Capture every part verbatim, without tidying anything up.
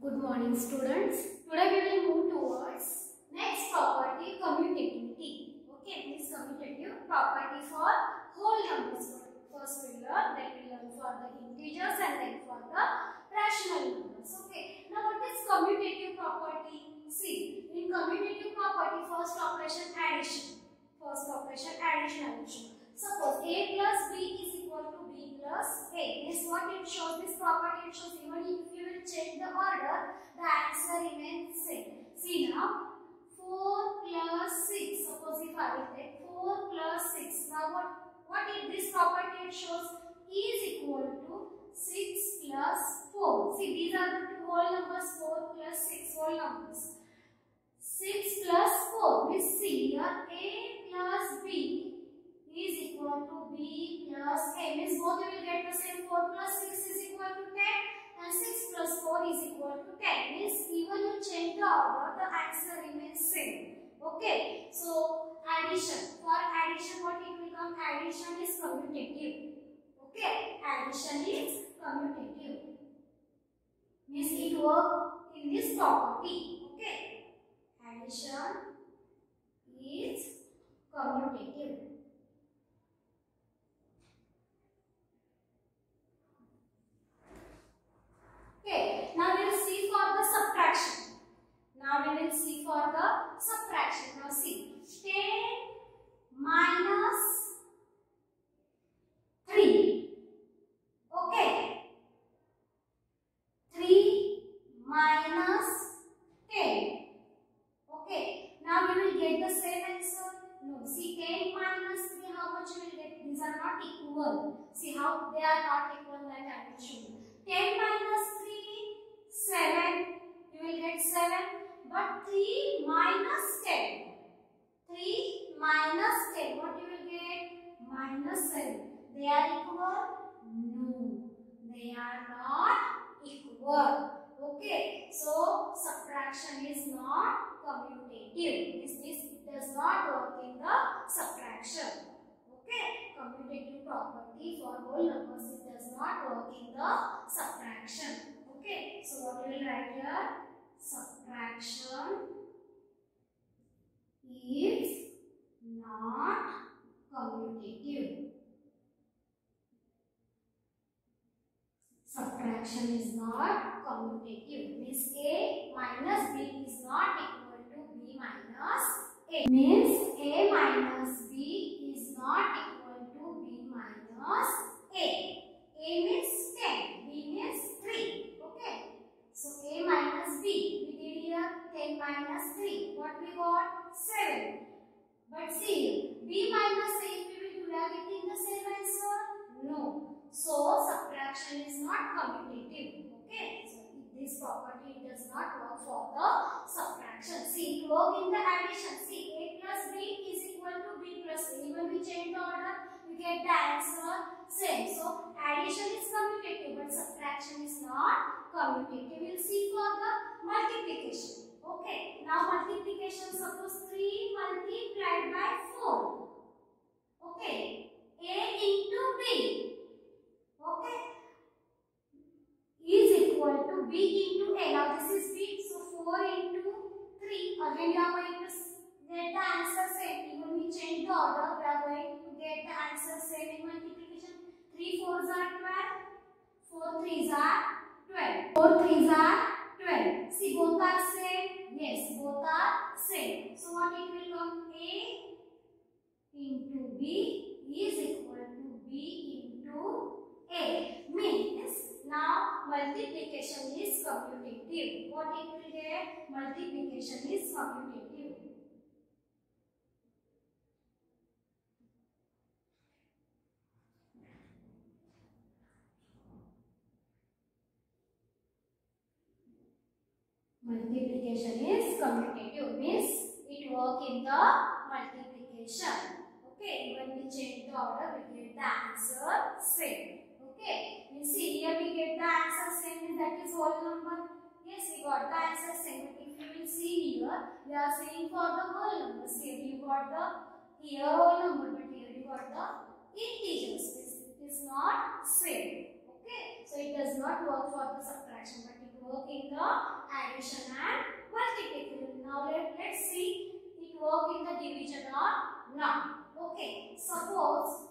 Good morning, students. Today we will move towards next property, commutativity. Okay, this commutative property for whole numbers. First we learn, then we learn for the integers and then for the rational numbers. Okay. Now what is commutative property? See, in commutative property, first operation addition. First operation addition addition. Suppose a plus b is equal to b plus a. This what it shows. This property it shows even if you will change the order, the answer remains same. See now, four plus six. Suppose if I will take four plus six. Now what what is this property it shows is equal to six plus four. See, these are the two whole numbers. four plus six whole numbers. six plus four means see here a plus b is equal to b plus a, means both you will get the same. Four plus six is equal to ten and six plus four is equal to ten, means even you change the order, the answer remains same. Okay, so addition, for addition what it will come? Addition is commutative. Okay, addition is commutative, means it works in this property. Okay, addition is commutative. Okay, now we will see for the subtraction. Now we will see for the subtraction. Now see, ten minus three. Okay, three minus ten. Okay, now we will get the same answer. No, see, ten minus three, how much you will get? These are not equal. See how they are not equal, like I will show you. ten minus three, seven, you will get seven, but three minus ten, three minus ten, what you will get? Minus seven. They are equal? No, they are not equal. Okay, so subtraction is not commutative. This, this does not work in the subtraction. Okay, commutative property for whole numbers, it does not work in the subtraction. Okay, so what we will write here? Subtraction is not commutative. Subtraction is not commutative. Means a minus b is not equal to b minus a. Means a minus b is not equal to b minus a. A means ten, b means three. Okay. So a minus b. We did here ten minus three. What we got? seven. But see, b minus a, if we will do, we are getting the same answer? No. So subtraction is not commutative. Okay. So this property does not work for the subtraction. See, it works in the addition. See, a plus b is equal to b plus a. Even we change the order, we get the answer same. So addition is commutative, but subtraction is not commutative. We will see for the multiplication. Okay. Now multiplication, suppose three multiplied by four. Okay. A into b. Okay. Is equal to b into a. Now this is b. So four into three. Again you are going to get the answer same. Even we change the order, we are going to get the answer same in multiplication. three fours are twelve. four threes are twelve. four threes are twelve. See, both are same. Yes, both are same. So what it will come? A into b is equal to b into a. Means now multiplication is commutative. What it will get? Multiplication is commutative. Multiplication is commutative, means it works in the multiplication. Okay, when we change the order, we get the answer same. Okay, you see here we get the answer same, means that is whole number. Yes, we got the answer same. But if you will see here, we are saying for the whole numbers. Here you got the here whole number, but here you got the integers. This is not same. Okay, so it does not work for the subtraction, but it works in the the addition and multiplication. Now let, let's see it work in the division or not. Okay, suppose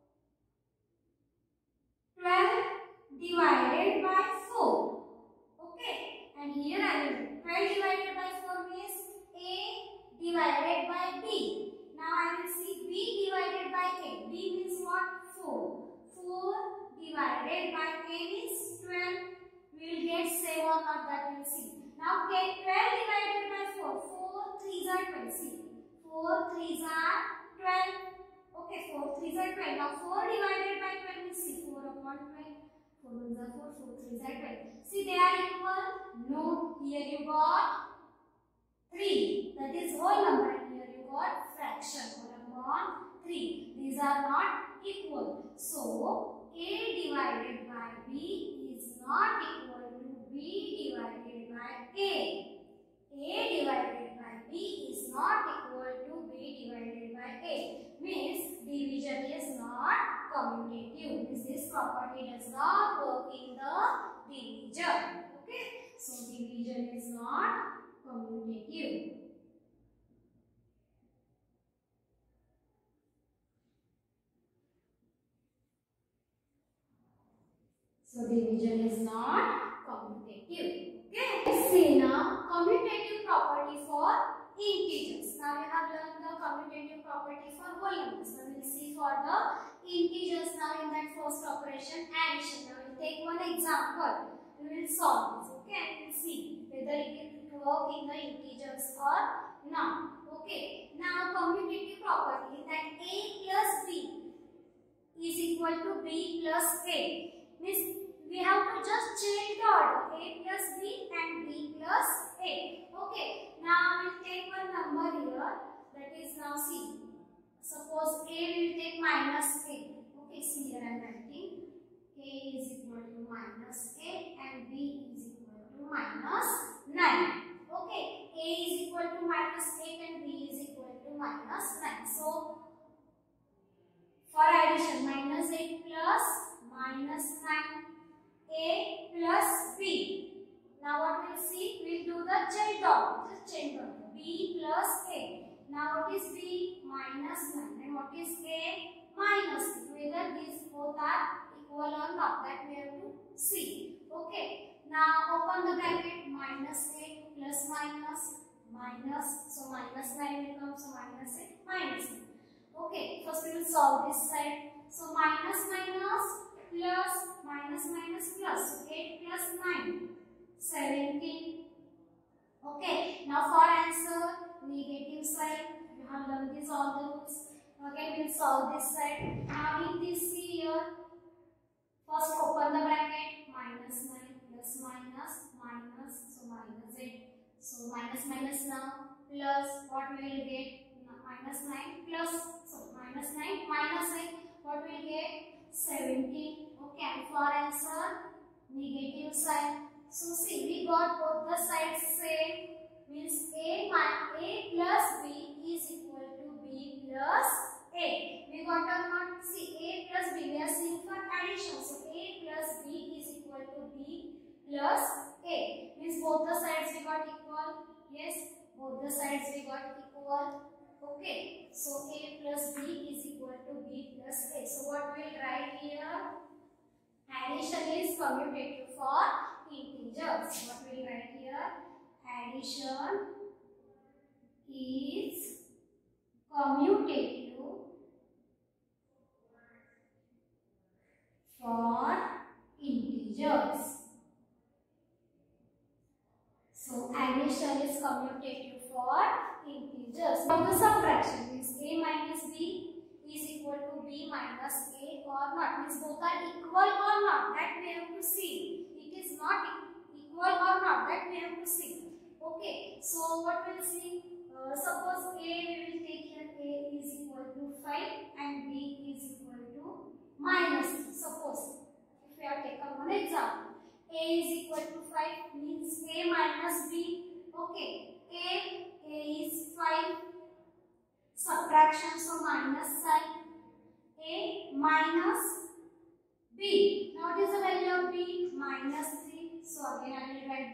twelve divided by four. Okay, and here I will do twelve divided by four means A divided by B. Now I will see B divided by A. B means what? four. four divided by A means twelve. We will get seven or that we will see. Now take twelve divided by four. four threes are twelve. See, four threes are twelve. Okay, four threes are twelve. Now four divided by twelve means see, four upon twelve. four ones are four, four threes are twelve. See, they are equal? No, here you got three. That is whole number, and here you got fraction. one upon three. These are not equal. So, A divided by B is not equal to B divided by A. A divided by B is not equal to B divided by A. Means division is not commutative. Means this property does not work in the division. Okay. So division is not commutative. So division is not commutative. Okay. Let's see now commutative property for integers. Now we have learned the commutative property for whole numbers. Now we will see for the integers now in that first operation addition. Now we will take one example. We will solve this. Okay, and we will see whether it will work in the integers or not. Okay. Now commutative property that A plus B is equal to B plus A. Means we have to just change the order A plus B and B plus A. Okay. Now we will take one number here. That is now C. Suppose A will take minus A. Okay. See here I am writing. A is equal to minus A and B is equal to minus nine. Okay. A is equal to minus eight and B is equal to minus nine. So for addition minus eight plus minus nine. A plus B. Now what we will see? We will do the chain dot. The chain dot. B plus A. Now what is B? Minus nine. And what is A? Minus six. Whether these both are equal or not. That we have to see. Okay. Now open the bracket. Minus eight plus minus. Minus. So minus nine will come. So minus eight. Minus nine. Okay. First we will solve this side. So minus minus. Plus minus minus plus. So eight plus nine. seventeen. Okay. Now for answer, negative side. You have learned this all the rules. Again we will solve this side. Now in this see here. First open the bracket. Minus nine plus minus minus. So minus eight. So minus minus now. Plus what we will get? Minus nine plus. So minus nine minus eight. What we will get? seventeen. Okay, and for answer, negative side. So see, we got both the sides same. Means A, A plus B is equal to B plus A. We got or not? See, A plus B. We are seeing for addition. So A plus B is equal to B plus A. Means both the sides we got equal. Yes, both the sides we got equal. Okay, so A plus B is equal to B plus A. So what we will write here? Addition is commutative for integers. What we will write here? Addition is commutative for integers. So addition is commutative for integers. Now the subtraction means A minus B is equal to B minus A or not. Means both are equal or not. That we have to see. It is not equal or not. That we have to see. Okay. So what we will see? Uh, suppose A we will take here. A is equal to five and B is equal to minus. Suppose if we have taken one example. A is equal to five means A minus B. Okay. A, A is five. Subtraction, so minus sign. A minus B. Now what is the value of B? Minus three. So again I will write this in the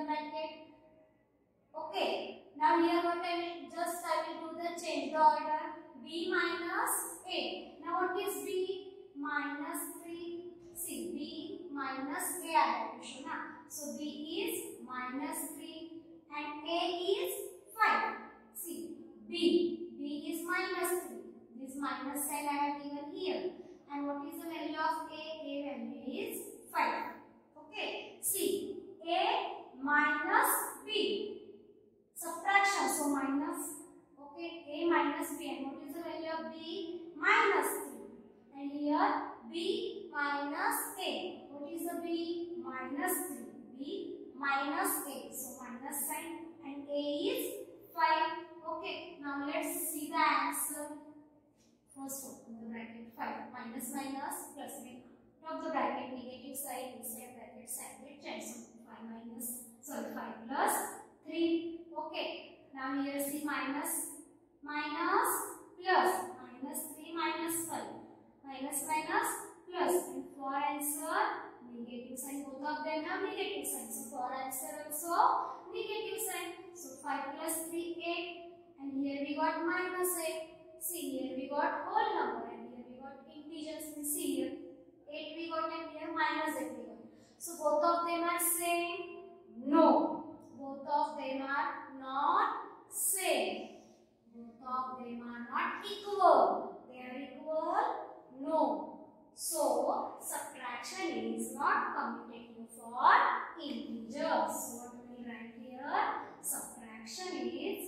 bracket. Okay. Now here what I will just I will do the change the order. B minus A. Now what is B? Minus three. See, B minus A I have to show now. So B is minus three and A is five. See, B. B is minus three. This minus sign I have given here. And what is the value of A? A value is five. Okay. See, A minus B. Subtraction. So minus. Okay. A minus B. And what is the value of B? Minus three. And here B minus A. What is the B? Minus three. B minus A. So minus sign. And A is five. Okay. Now let's see the answer. First open the bracket. five minus minus plus make top the bracket negative side inside bracket separate change. So five minus sorry five plus three. Okay. Now here see minus minus plus minus three minus five minus minus plus and for answer negative sign. Both of them have negative sign. So for answer also negative sign. So five plus three eight and here we got minus eight. See here we got whole number and here we got integers. See here eight we got and here minus eight we got. So both of them are same? No. Both of them are not same. Both of them are not equal. They are equal? No. So subtraction is not commutative for integers. So what we will write here? Subtraction is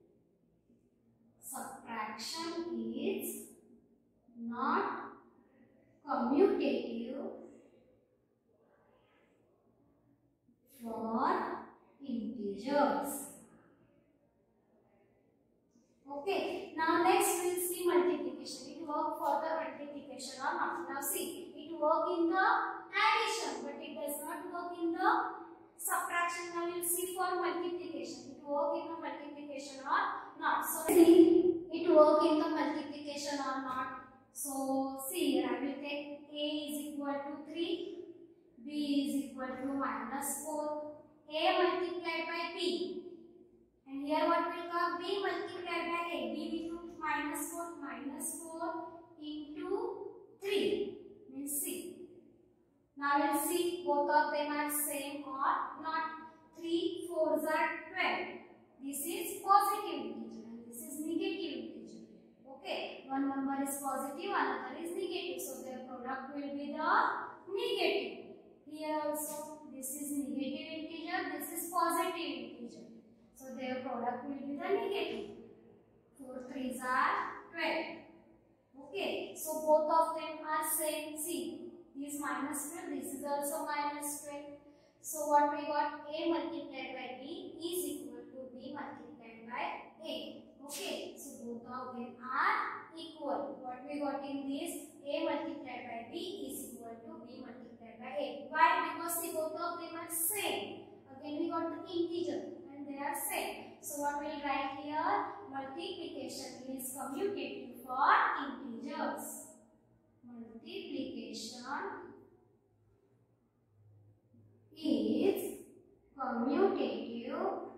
Subtraction is not commutative for integers. Okay. Now next we will see multiplication. It work for the multiplication or not. Now see, it work in the addition, but it does not work in the subtraction. Now we will see for multiplication. It work in the multiplication or not. So see, it work in the multiplication or not. So see here I will take A is equal to three, B is equal to minus four, A multiplied by B. And here what will come? B multiplied by A. B will do minus four, minus four into three means C. Now we will see both of them are same or not. three fours are twelve. This is positive integer and this is negative integer. Okay. One number is positive, another is negative. So their product will be the negative. Here also this is negative integer, this is positive integer. So their product will be the negative. four threes are twelve. Okay. So both of them are same. See. This minus twelve, this is also minus twelve. So what we got? A multiplied by B is equal to B multiplied by A. Okay. So both of them are equal. What we got in this? A multiplied by B is equal to B multiplied by A. Why? Because see both of them are same. Again we got the integer and they are same. So what we will write here? Multiplication is commutative for integers. Multiplication is commutative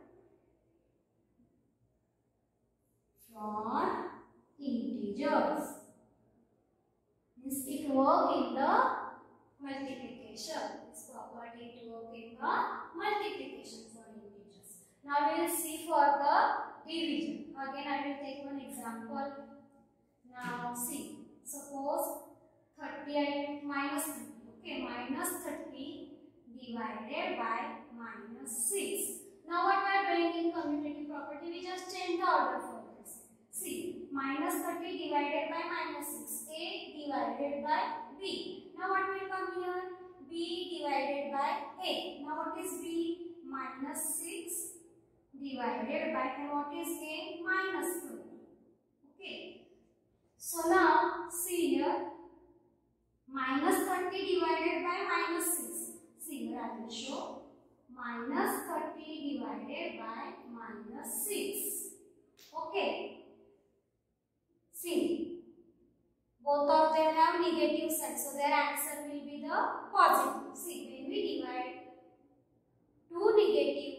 for integers. Means it work in the multiplication. This property it work in the multiplication for integers. Now we will see for the division. Again I will take one example. Now see. Suppose thirty I minus thirty. Okay, minus thirty divided by minus six. Now what we are doing in commutative property? We just change the order for this. See, minus thirty divided by minus six. A divided by B. Now what will come here? B divided by A. Now what is B? Minus six divided by, and what is A? Minus thirty. Okay. So now see here, minus thirty divided by minus six. See here I will show minus thirty divided by minus six. Okay. See, both of them have negative sign, so their answer will be the positive. See, when we divide two negative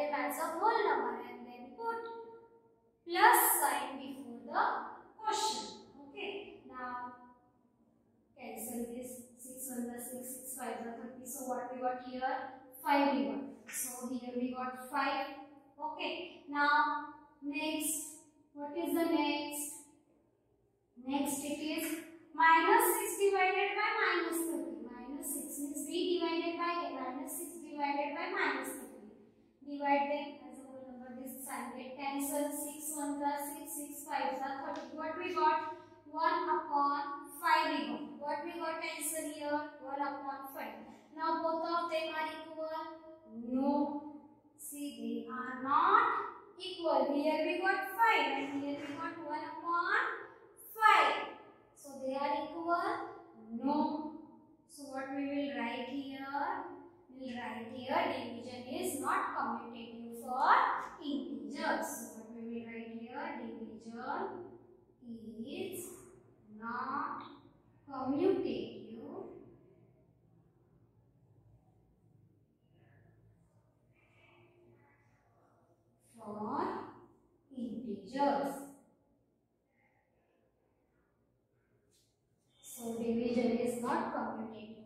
them as a whole number and then put plus sign before the question. Okay, now cancel this. six one the six, six five the thirty. So what we got here? five we got. So here we got five. Okay, now next, what is the next? Next it is minus six divided by minus thirty. Minus six means b divided by a, minus six divided by minus thirty. Divide them as a whole number. This sign get cancelled. six one the six, six five the thirty. What we got? one upon five we got. What we got answer here? one upon five. Now both of them are equal? No. See, they are not equal. Here we got five and here we got one upon five. So they are equal? No. So what we will write here? We will write here division is not commutative for integers. So what we will write here? Division is not commutative for integers. So division is not commutative